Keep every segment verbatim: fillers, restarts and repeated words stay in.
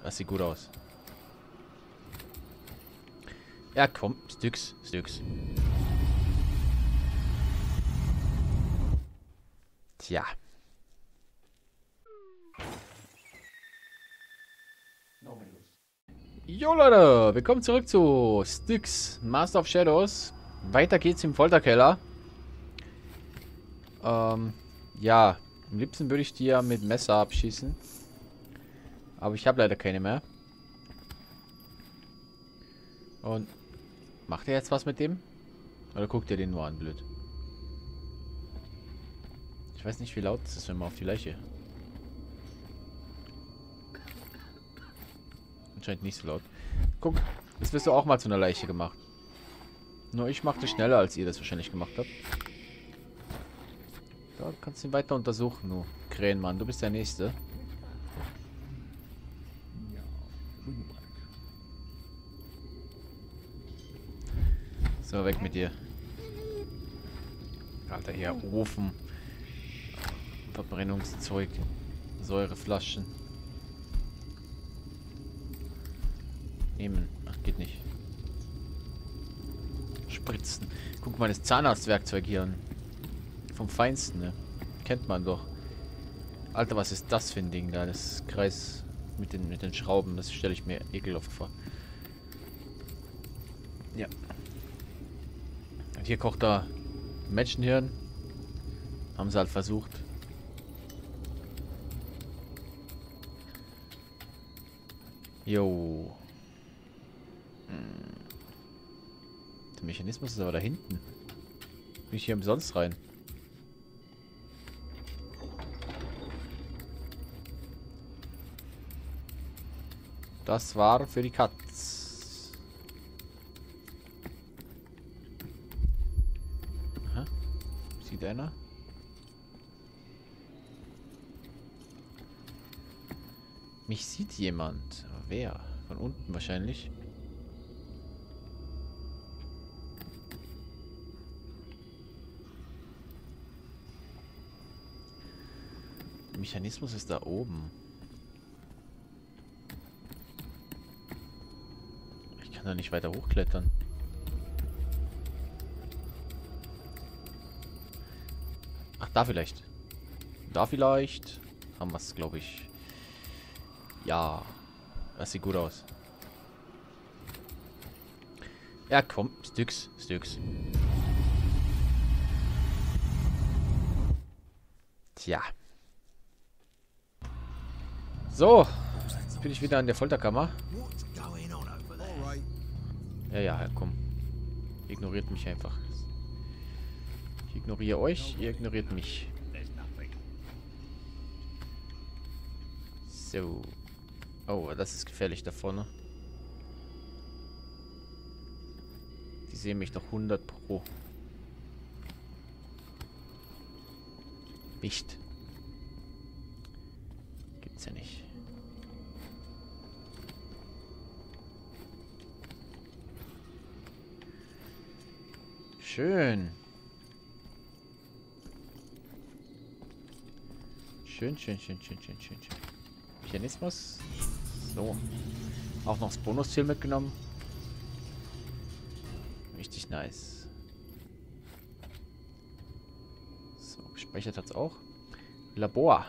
Das sieht gut aus. Ja, komm. Stücks, Stücks. Tja. Jo Leute, willkommen zurück zu Styx, Master of Shadows. Weiter geht's im Folterkeller. Ähm, ja, am liebsten würde ich die ja mit Messer abschießen. Aber ich habe leider keine mehr. Und macht er jetzt was mit dem? Oder guckt er den nur an, blöd? Ich weiß nicht, wie laut es ist, wenn man auf die Leiche. Anscheinend nicht so laut. Guck, das wirst du auch mal zu einer Leiche gemacht. Nur ich mache das schneller, als ihr das wahrscheinlich gemacht habt. Da kannst du ihn weiter untersuchen, du Krähenmann. Du bist der Nächste. So, weg mit dir. Alter, hier, Ofen. Verbrennungszeug. Säureflaschen. Nehmen. Ach, geht nicht. Spritzen. Guck mal, das Zahnarztwerkzeug hier an. Vom Feinsten, ne? Kennt man doch. Alter, was ist das für ein Ding da? Das Kreis mit den, mit den Schrauben. Das stelle ich mir ekelhaft vor. Ja. Und hier kocht da Menschenhirn. Haben sie halt versucht. Jo. Hm. Der Mechanismus ist aber da hinten. Bin ich hier umsonst rein? Das war für die Katz. Aha. Sieht einer? Mich sieht jemand. Aber wer? Von unten wahrscheinlich. Der Mechanismus ist da oben. Ich kann da nicht weiter hochklettern. Ach, da vielleicht. Da vielleicht. Haben wir es, glaube ich. Ja. Das sieht gut aus. Ja, komm. Stücks. Stücks. Tja. So. Jetzt bin ich wieder in der Folterkammer. Ja, ja, komm. Ignoriert mich einfach. Ich ignoriere euch, ihr ignoriert mich. So. Oh, das ist gefährlich da vorne. Die sehen mich doch hundert pro. Nicht. Gibt's ja nicht. Schön. Schön, schön, schön, schön, schön, schön, schön. Mechanismus. So. Auch noch das Bonusziel mitgenommen. Richtig nice. So, gespeichert hat es auch. Labor.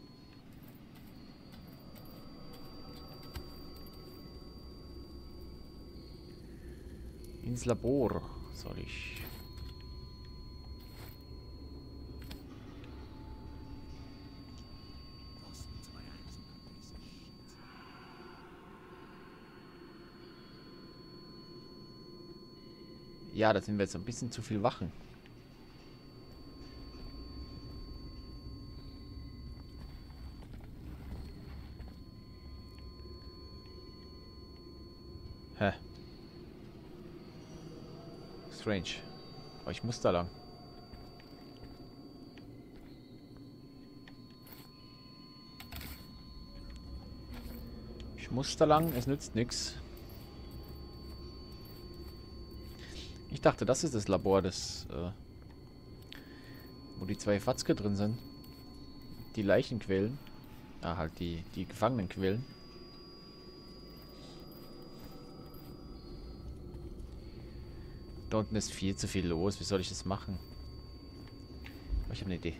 Ins Labor soll ich. Ja, da sind wir jetzt ein bisschen zu viel Wachen. Hä? Strange. Aber ich muss da lang. Ich muss da lang, es nützt nichts. Ich dachte, das ist das Labor, das, äh, wo die zwei Fatzke drin sind. Die Leichen quälen. Ah, halt die, die Gefangenen quälen. Da unten ist viel zu viel los. Wie soll ich das machen? Oh, ich habe eine Idee.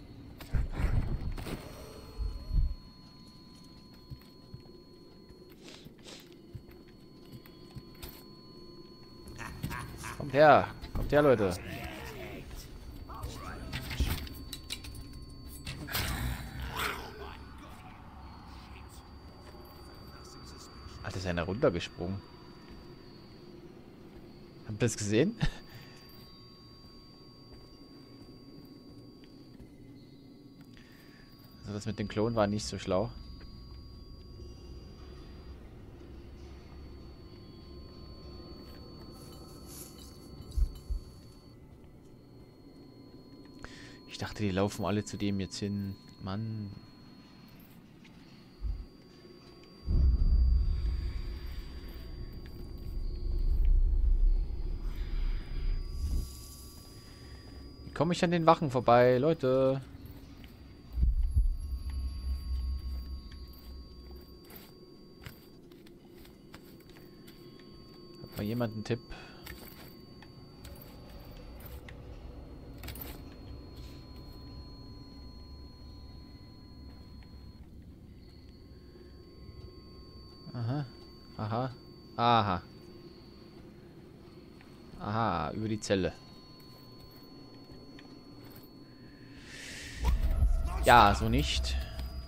Kommt her. Kommt her, Leute. Alter, ist einer runtergesprungen. Habt ihr das gesehen? Also das mit dem Klon war nicht so schlau. Ich dachte, die laufen alle zu dem jetzt hin. Mann. Wie komme ich an den Wachen vorbei, Leute? Hat mal jemand einen Tipp? Aha. Aha. Aha. Aha, über die Zelle. Ja, so nicht.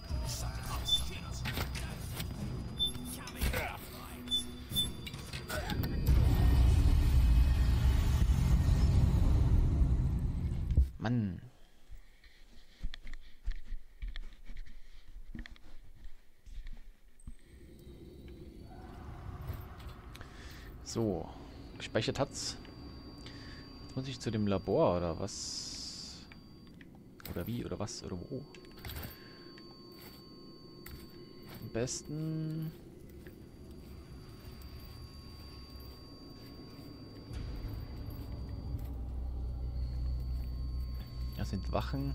Mann. So, gespeichert hat's. Jetzt muss ich zu dem Labor oder was? Oder wie oder was oder wo? Am besten. Das sind Wachen.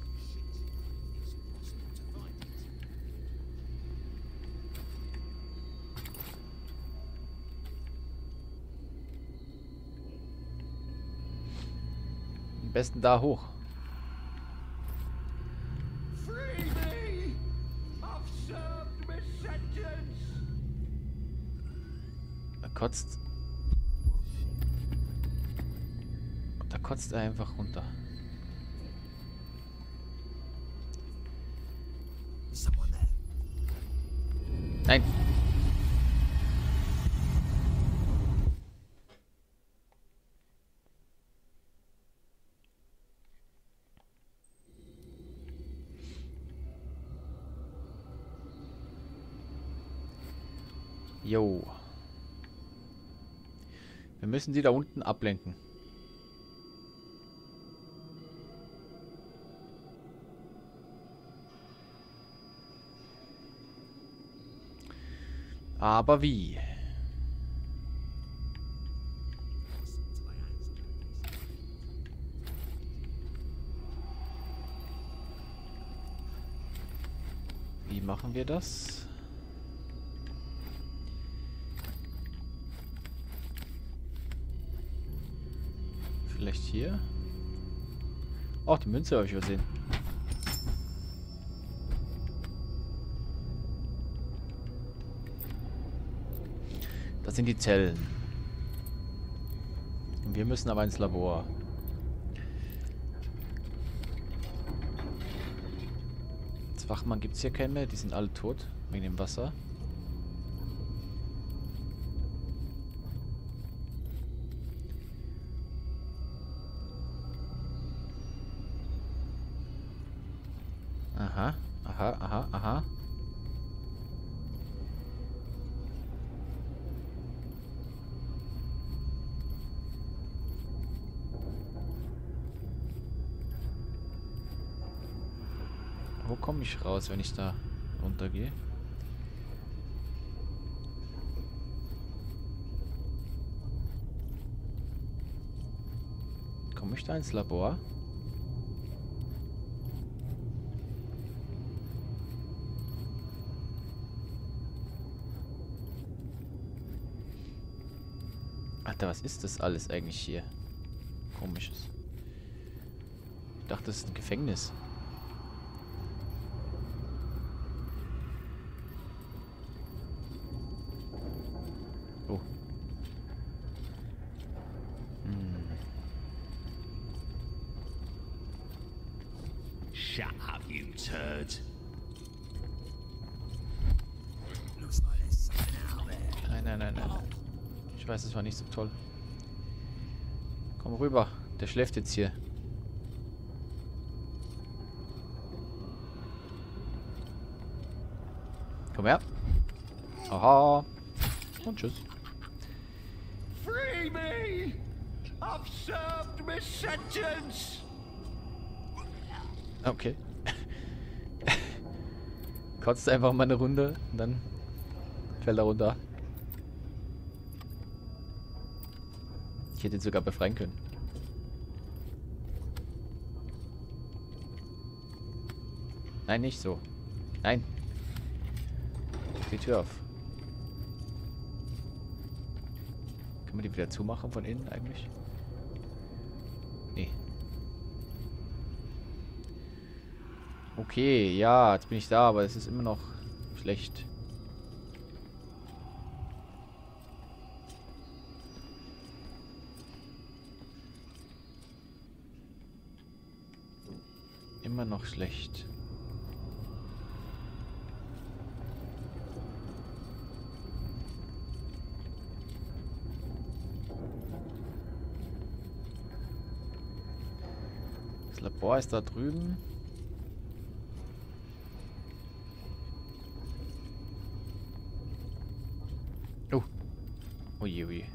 Am besten da hoch. Da kotzt. Da kotzt er einfach runter. Nein. Jo. Wir müssen sie da unten ablenken. Aber wie? Wie machen wir das? Vielleicht hier? Ach, die Münze habe ich übersehen. Das sind die Zellen. Und wir müssen aber ins Labor. Als Wachmann gibt es hier keinen mehr. Die sind alle tot. Wegen dem Wasser. Aha. Aha, aha, aha. Wo komme ich raus, wenn ich da runtergehe? Komme ich da ins Labor? Alter, was ist das alles eigentlich hier? Komisches. Ich dachte, das ist ein Gefängnis. Oh. Hm. Shut up, you turd. Nein, nein, nein, nein, nein. Ich weiß, es war nicht so toll. Komm rüber. Der schläft jetzt hier. Komm her. Aha. Und tschüss. Free me! I've served my sentence! Okay. Kotzt einfach mal eine Runde und dann fällt er runter. Ich hätte ihn sogar befreien können. Nein, nicht so. Nein. Die Tür auf. Kann man die wieder zumachen von innen eigentlich? Nee. Okay, ja, jetzt bin ich da, aber es ist immer noch schlecht. Immer noch schlecht. Das Labor ist da drüben. Oh. Oje, oje.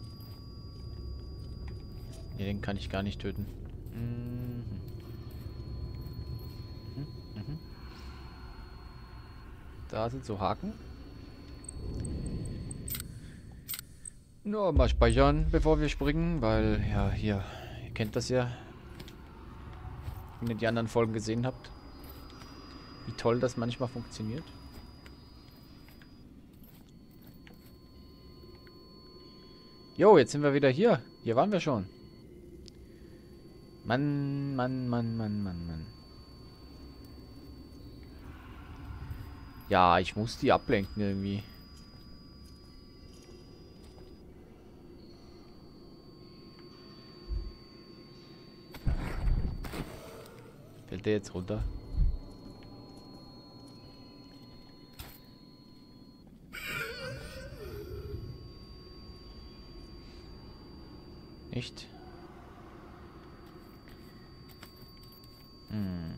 Nee, den kann ich gar nicht töten. Mhm. Mhm. Da sind so Haken. Nur mal speichern, bevor wir springen, weil, ja, hier, ihr kennt das ja. Wenn ihr die anderen Folgen gesehen habt. Wie toll das manchmal funktioniert. Jo, jetzt sind wir wieder hier. Hier waren wir schon. Mann, Mann, Mann, Mann, Mann, Mann. Ja, ich muss die ablenken irgendwie. Fällt der jetzt runter? Nicht? Hm.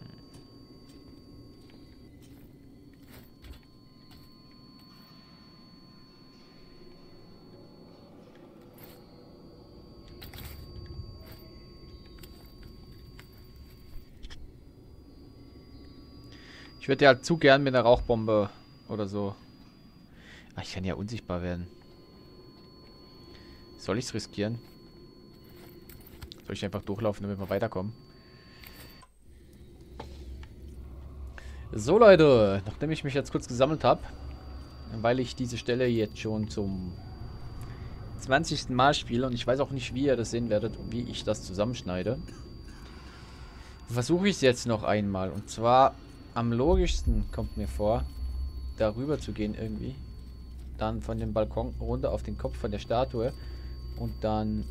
Ich würde ja halt zu gern mit einer Rauchbombe oder so. Ach, ich kann ja unsichtbar werden. Soll ich es riskieren? Soll ich einfach durchlaufen, damit wir weiterkommen? So, Leute. Nachdem ich mich jetzt kurz gesammelt habe, weil ich diese Stelle jetzt schon zum zwanzigsten Mal spiele und ich weiß auch nicht, wie ihr das sehen werdet und wie ich das zusammenschneide, versuche ich es jetzt noch einmal. Und zwar am logischsten kommt mir vor, darüber zu gehen irgendwie. Dann von dem Balkon runter auf den Kopf von der Statue und dann...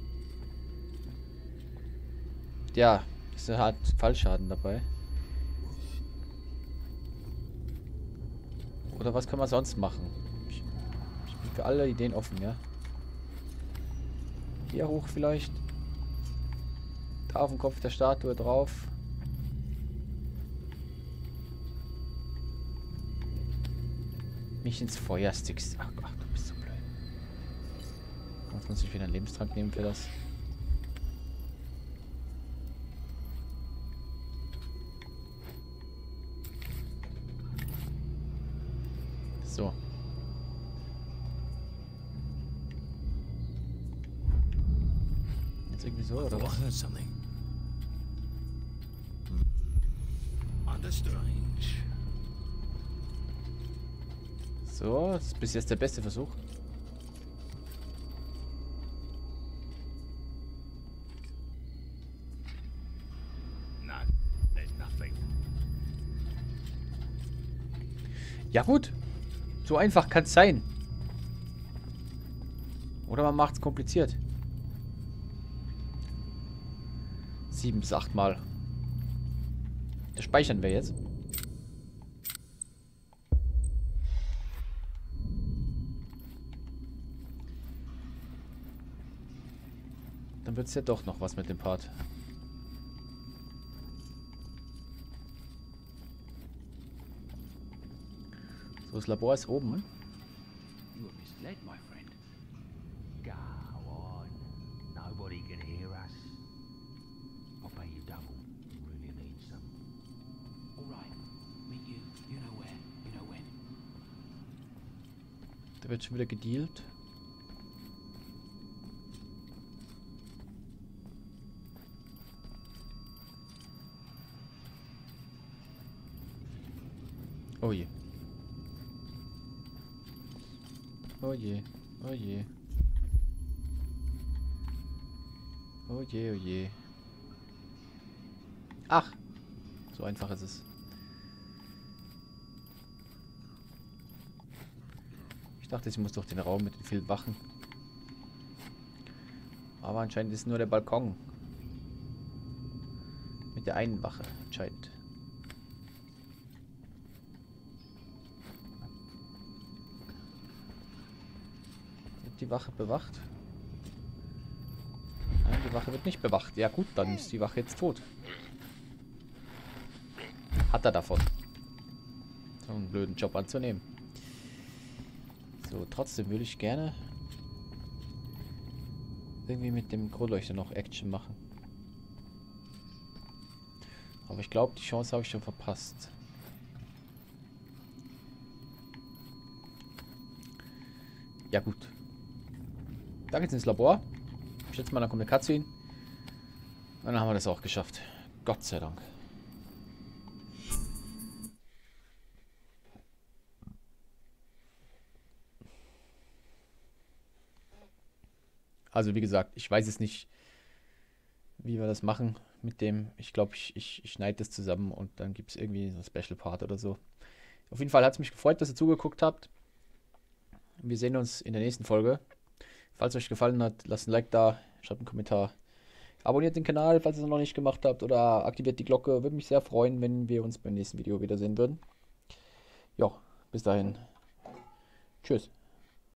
Ja, es hat Fallschaden dabei. Oder was kann man sonst machen? Ich, ich bin für alle Ideen offen, ja. Hier hoch vielleicht. Da auf dem Kopf der Statue drauf. Mich ins Feuer stickst. Ach Gott, du bist so blöd. Jetzt muss ich wieder einen Lebenstrank nehmen für das. So. Jetzt irgendwie so, oder was? So, das ist bis jetzt der beste Versuch. Ja gut. So einfach kann es sein. Oder man macht es kompliziert. Sieben bis acht Mal. Das speichern wir jetzt. Dann wird es ja doch noch was mit dem Part. So, das Labor ist oben. You were misled, my friend. Go on. Nobody can hear us. I'll pay you double. You really need some. All right. Meet you. You know where. You know when. Da wird schon wieder gedealt. Oh je. Oh je. Oh je. Oh je, oh je. Ach. So einfach ist es. Ich dachte, ich muss durch den Raum mit den vielen Wachen. Aber anscheinend ist es nur der Balkon. Mit der einen Wache, anscheinend. Wird die Wache bewacht? Nein, die Wache wird nicht bewacht. Ja gut, dann ist die Wache jetzt tot. Hat er davon. So einen blöden Job anzunehmen. So, trotzdem würde ich gerne irgendwie mit dem Kronleuchter noch Action machen. Aber ich glaube, die Chance habe ich schon verpasst. Ja gut. Da geht's ins Labor. Ich schätze mal, da kommt eine Cutscene. Und dann haben wir das auch geschafft. Gott sei Dank. Also wie gesagt, ich weiß es nicht, wie wir das machen mit dem. Ich glaube, ich, ich, ich schneide das zusammen und dann gibt es irgendwie so ein Special Part oder so. Auf jeden Fall hat es mich gefreut, dass ihr zugeguckt habt. Wir sehen uns in der nächsten Folge. Falls es euch gefallen hat, lasst ein Like da, schreibt einen Kommentar. Abonniert den Kanal, falls ihr es noch nicht gemacht habt, oder aktiviert die Glocke. Würde mich sehr freuen, wenn wir uns beim nächsten Video wiedersehen würden. Ja, bis dahin. Tschüss.